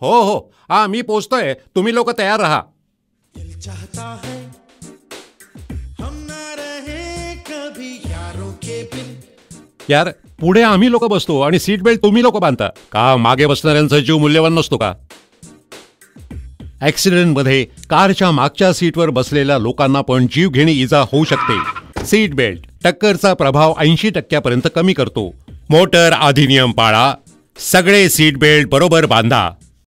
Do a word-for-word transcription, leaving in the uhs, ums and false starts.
हो हो हा मी पोचतोय, तुम्ही लोक तयार राहा. यार पुढे आम्ही लोक बसतो आणि सीट बेल्ट तुम्ही लोक बांधता का? मागे बसणाऱ्यांचा जीव मूल्यवान नसतो का? ऍक्सिडेंटमध्ये कारच्या मागच्या सीटवर बसलेल्या लोकांना पण जीवघेणी इजा होऊ शकते. सीट बेल्ट टक्करचा प्रभाव ऐंशी टक्क्यापर्यंत कमी करतो. मोटर अधिनियम पाळा, सगळे सीट बेल्ट बरोबर बांधा.